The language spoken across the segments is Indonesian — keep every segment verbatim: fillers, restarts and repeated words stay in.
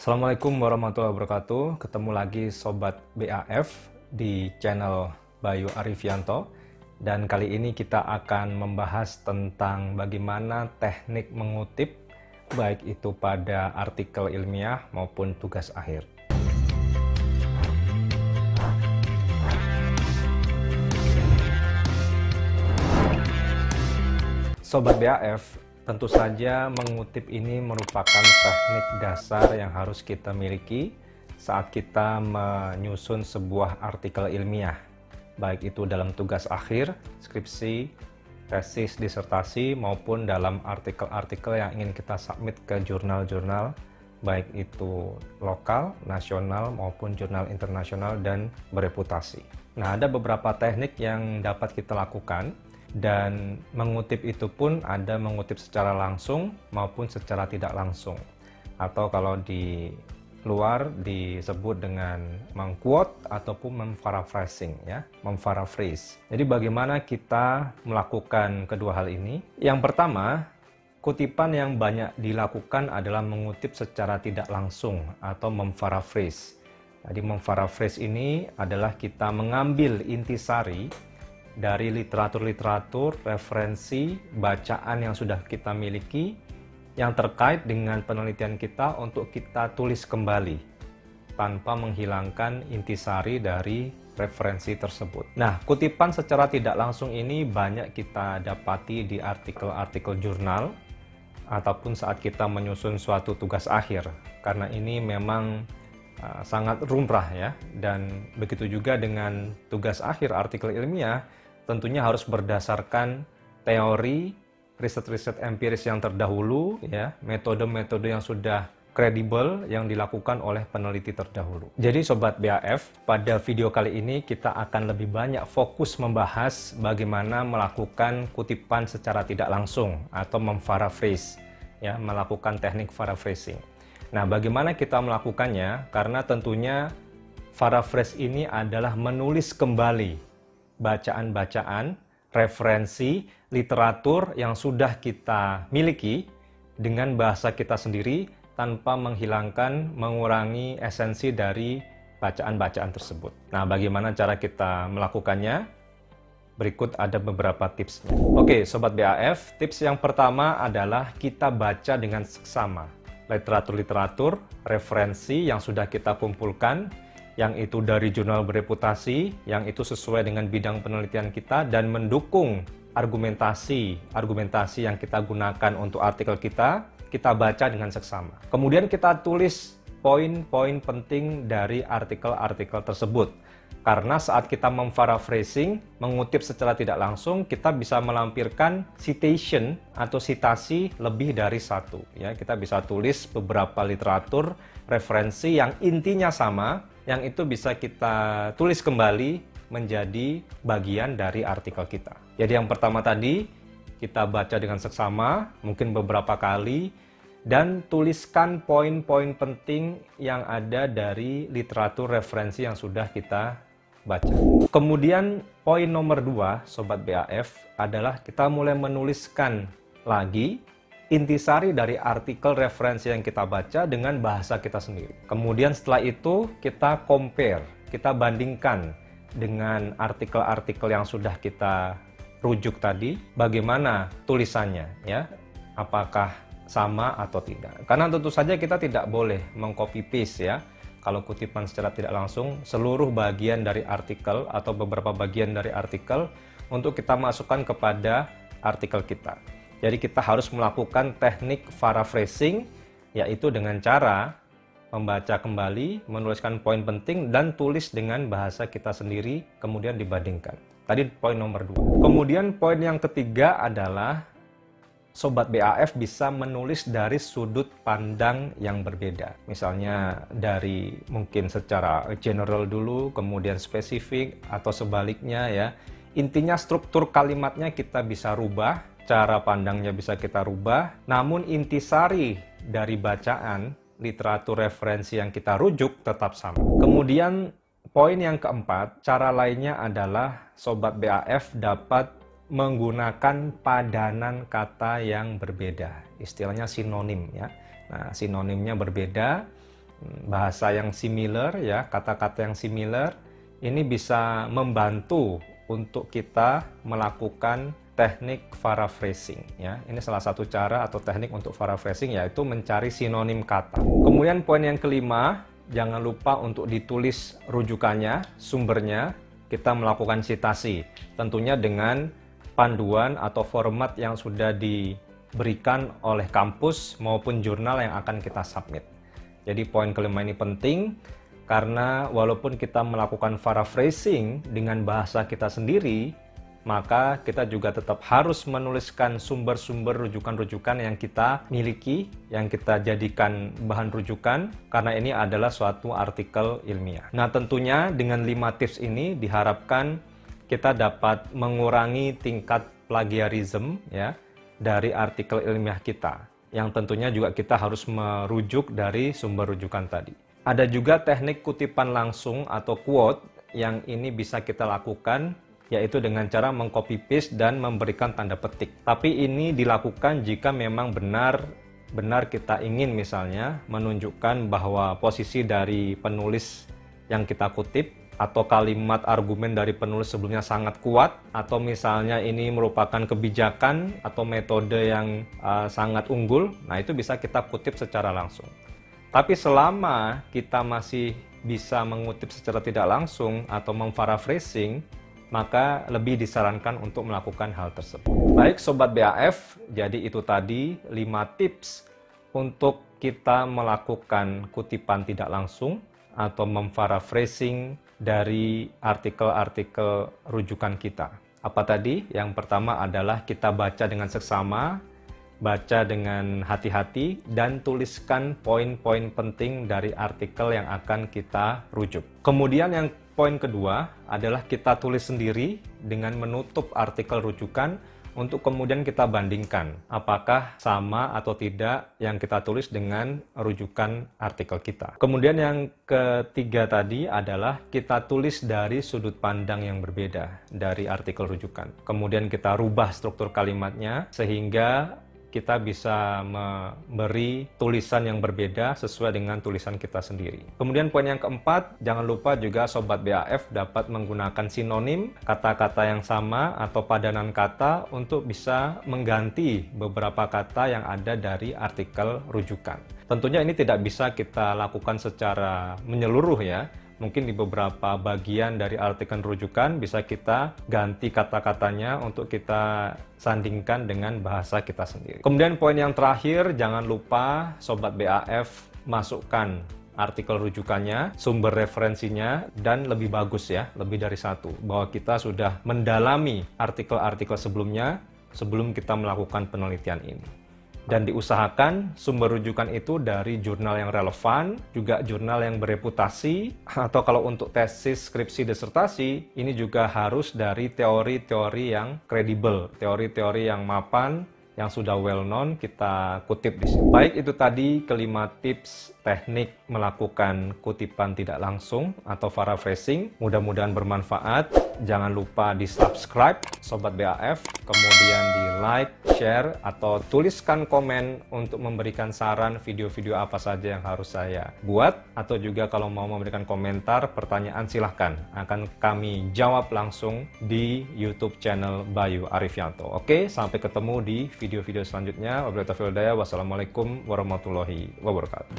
Assalamualaikum warahmatullahi wabarakatuh. Ketemu lagi Sobat B A F di channel Bayu Arifianto. Dan kali ini kita akan membahas tentang bagaimana teknik mengutip, baik itu pada artikel ilmiah maupun tugas akhir. Sobat B A F, tentu saja mengutip ini merupakan teknik dasar yang harus kita miliki saat kita menyusun sebuah artikel ilmiah, baik itu dalam tugas akhir, skripsi, tesis, disertasi, maupun dalam artikel-artikel yang ingin kita submit ke jurnal-jurnal, baik itu lokal, nasional, maupun jurnal internasional dan bereputasi. Nah, ada beberapa teknik yang dapat kita lakukan. Dan mengutip itu pun ada mengutip secara langsung maupun secara tidak langsung, atau kalau di luar disebut dengan mengquote ataupun memparaphrasing, ya, memparaphrase. Jadi bagaimana kita melakukan kedua hal ini? Yang pertama, kutipan yang banyak dilakukan adalah mengutip secara tidak langsung atau memparaphrase. Jadi memparaphrase ini adalah kita mengambil intisari dari literatur-literatur, referensi, bacaan yang sudah kita miliki yang terkait dengan penelitian kita untuk kita tulis kembali tanpa menghilangkan intisari dari referensi tersebut. Nah, kutipan secara tidak langsung ini banyak kita dapati di artikel-artikel jurnal ataupun saat kita menyusun suatu tugas akhir, karena ini memang uh, sangat lumrah, ya. Dan begitu juga dengan tugas akhir artikel ilmiah, tentunya harus berdasarkan teori, riset-riset empiris yang terdahulu, ya, metode-metode yang sudah kredibel yang dilakukan oleh peneliti terdahulu. Jadi Sobat B A F, pada video kali ini kita akan lebih banyak fokus membahas bagaimana melakukan kutipan secara tidak langsung atau memparaphrase, ya, melakukan teknik paraphrasing. Nah, bagaimana kita melakukannya? Karena tentunya paraphrase ini adalah menulis kembali bacaan-bacaan, referensi, literatur yang sudah kita miliki dengan bahasa kita sendiri tanpa menghilangkan, mengurangi esensi dari bacaan-bacaan tersebut. Nah, bagaimana cara kita melakukannya? Berikut ada beberapa tipsnya. Oke, Sobat B A F, tips yang pertama adalah kita baca dengan seksama literatur-literatur, referensi yang sudah kita kumpulkan, yang itu dari jurnal bereputasi, yang itu sesuai dengan bidang penelitian kita dan mendukung argumentasi argumentasi yang kita gunakan untuk artikel kita, kita baca dengan seksama. Kemudian kita tulis poin-poin penting dari artikel-artikel tersebut. Karena saat kita memparaphrasing, mengutip secara tidak langsung, kita bisa melampirkan citation atau citasi lebih dari satu. Ya, kita bisa tulis beberapa literatur, referensi yang intinya sama, yang itu bisa kita tulis kembali menjadi bagian dari artikel kita. Jadi yang pertama tadi, kita baca dengan seksama, mungkin beberapa kali, dan tuliskan poin-poin penting yang ada dari literatur referensi yang sudah kita baca. Kemudian poin nomor dua, Sobat B A F, adalah kita mulai menuliskan lagi intisari dari artikel referensi yang kita baca dengan bahasa kita sendiri. Kemudian setelah itu kita compare, kita bandingkan dengan artikel-artikel yang sudah kita rujuk tadi, bagaimana tulisannya, ya, apakah sama atau tidak. Karena tentu saja kita tidak boleh mengcopy paste, ya, kalau kutipan secara tidak langsung seluruh bagian dari artikel atau beberapa bagian dari artikel untuk kita masukkan kepada artikel kita. Jadi kita harus melakukan teknik paraphrasing, yaitu dengan cara membaca kembali, menuliskan poin penting, dan tulis dengan bahasa kita sendiri, kemudian dibandingkan. Tadi poin nomor dua. Kemudian poin yang ketiga adalah Sobat B A F bisa menulis dari sudut pandang yang berbeda. Misalnya dari mungkin secara general dulu, kemudian spesifik, atau sebaliknya, ya. Intinya struktur kalimatnya kita bisa rubah, cara pandangnya bisa kita rubah, namun intisari dari bacaan, literatur referensi yang kita rujuk tetap sama. Kemudian poin yang keempat, cara lainnya adalah Sobat B A F dapat menggunakan padanan kata yang berbeda, istilahnya sinonim, ya. Nah, sinonimnya berbeda, bahasa yang similar ya, kata-kata yang similar, ini bisa membantu untuk kita melakukan teknik paraphrasing ya. Ini salah satu cara atau teknik untuk paraphrasing, yaitu mencari sinonim kata. Kemudian poin yang kelima, jangan lupa untuk ditulis rujukannya, sumbernya. Kita melakukan citasi, tentunya dengan panduan atau format yang sudah diberikan oleh kampus maupun jurnal yang akan kita submit. Jadi poin kelima ini penting karena walaupun kita melakukan paraphrasing dengan bahasa kita sendiri, maka kita juga tetap harus menuliskan sumber-sumber rujukan-rujukan yang kita miliki, yang kita jadikan bahan rujukan, karena ini adalah suatu artikel ilmiah. Nah, tentunya dengan lima tips ini diharapkan kita dapat mengurangi tingkat plagiarisme ya dari artikel ilmiah kita, yang tentunya juga kita harus merujuk dari sumber rujukan tadi. Ada juga teknik kutipan langsung atau quote yang ini bisa kita lakukan, yaitu dengan cara mengcopy paste dan memberikan tanda petik. Tapi ini dilakukan jika memang benar benar kita ingin misalnya menunjukkan bahwa posisi dari penulis yang kita kutip atau kalimat argumen dari penulis sebelumnya sangat kuat, atau misalnya ini merupakan kebijakan atau metode yang uh, sangat unggul. Nah, itu bisa kita kutip secara langsung. Tapi selama kita masih bisa mengutip secara tidak langsung atau memparaphrasing, maka lebih disarankan untuk melakukan hal tersebut. Baik Sobat B A F, jadi itu tadi lima tips untuk kita melakukan kutipan tidak langsung atau memparaphrasing dari artikel-artikel rujukan kita. Apa tadi? Yang pertama adalah kita baca dengan seksama, baca dengan hati-hati, dan tuliskan poin-poin penting dari artikel yang akan kita rujuk. Kemudian yang poin kedua adalah kita tulis sendiri dengan menutup artikel rujukan untuk kemudian kita bandingkan apakah sama atau tidak yang kita tulis dengan rujukan artikel kita. Kemudian yang ketiga tadi adalah kita tulis dari sudut pandang yang berbeda dari artikel rujukan. Kemudian kita rubah struktur kalimatnya sehingga kita bisa memberi tulisan yang berbeda sesuai dengan tulisan kita sendiri. Kemudian poin yang keempat, jangan lupa juga Sobat B A F dapat menggunakan sinonim, kata-kata yang sama atau padanan kata untuk bisa mengganti beberapa kata yang ada dari artikel rujukan. Tentunya ini tidak bisa kita lakukan secara menyeluruh ya. Mungkin di beberapa bagian dari artikel rujukan bisa kita ganti kata-katanya untuk kita sandingkan dengan bahasa kita sendiri. Kemudian poin yang terakhir, jangan lupa Sobat B A F masukkan artikel rujukannya, sumber referensinya, dan lebih bagus ya, lebih dari satu. Bahwa kita sudah mendalami artikel-artikel sebelumnya sebelum kita melakukan penelitian ini. Dan diusahakan sumber rujukan itu dari jurnal yang relevan, juga jurnal yang bereputasi, atau kalau untuk tesis, skripsi, disertasi, ini juga harus dari teori-teori yang kredibel, teori-teori yang mapan, yang sudah well known, kita kutip di sini. Baik, itu tadi kelima tips teknik melakukan kutipan tidak langsung atau paraphrasing. Mudah-mudahan bermanfaat. Jangan lupa di subscribe Sobat B A F, kemudian di like, share, atau tuliskan komen untuk memberikan saran video-video apa saja yang harus saya buat, atau juga kalau mau memberikan komentar, pertanyaan silahkan. Akan kami jawab langsung di YouTube channel Bayu Arifianto. Oke, sampai ketemu di video-video selanjutnya. Wabillahi taufiq wal hidayah. Wassalamualaikum warahmatullahi wabarakatuh.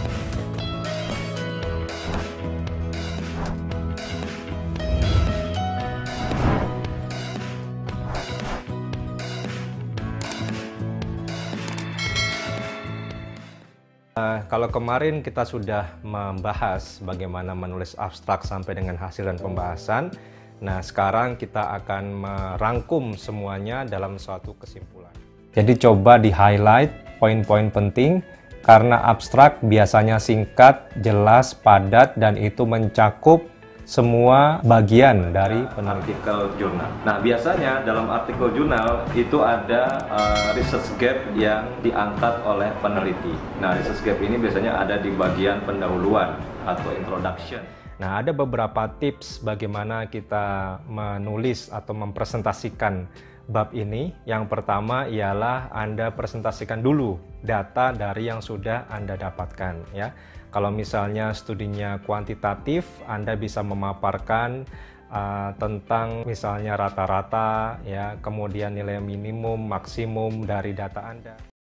Uh, kalau kemarin kita sudah membahas bagaimana menulis abstrak sampai dengan hasil dan pembahasan, nah sekarang kita akan merangkum semuanya dalam suatu kesimpulan. Jadi coba di highlight poin-poin penting, karena abstrak biasanya singkat, jelas, padat, dan itu mencakup semua bagian dari artikel jurnal. Nah, biasanya dalam artikel jurnal itu ada uh, research gap yang diangkat oleh peneliti. Nah, research gap ini biasanya ada di bagian pendahuluan atau introduction. Nah, ada beberapa tips bagaimana kita menulis atau mempresentasikan bab ini. Yang pertama ialah Anda presentasikan dulu data dari yang sudah Anda dapatkan ya. Kalau misalnya studinya kuantitatif, Anda bisa memaparkan uh, tentang misalnya rata-rata, ya, kemudian nilai minimum, maksimum dari data Anda.